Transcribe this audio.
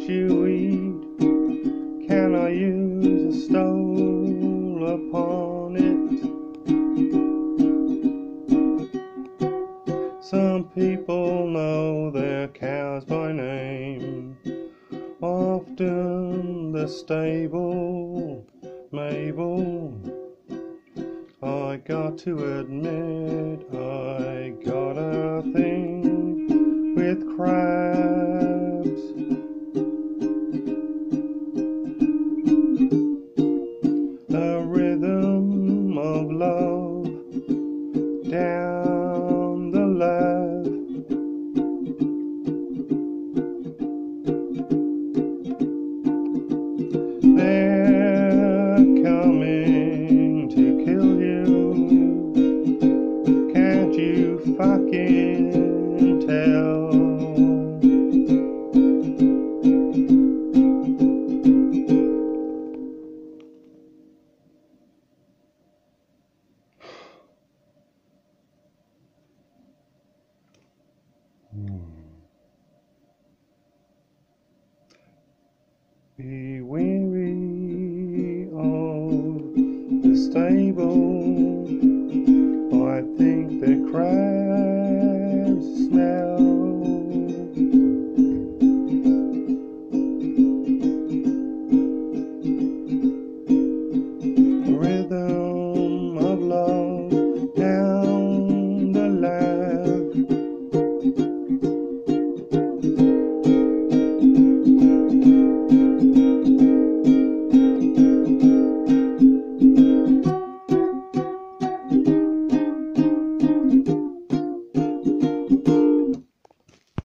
you eat? Can I use a stole upon it? Some people know their cows by name, often the stable Mabel. I got to admit I got a thing with crabs. A rhythm of love down the left. They're coming to kill you. Can't you fucking tell?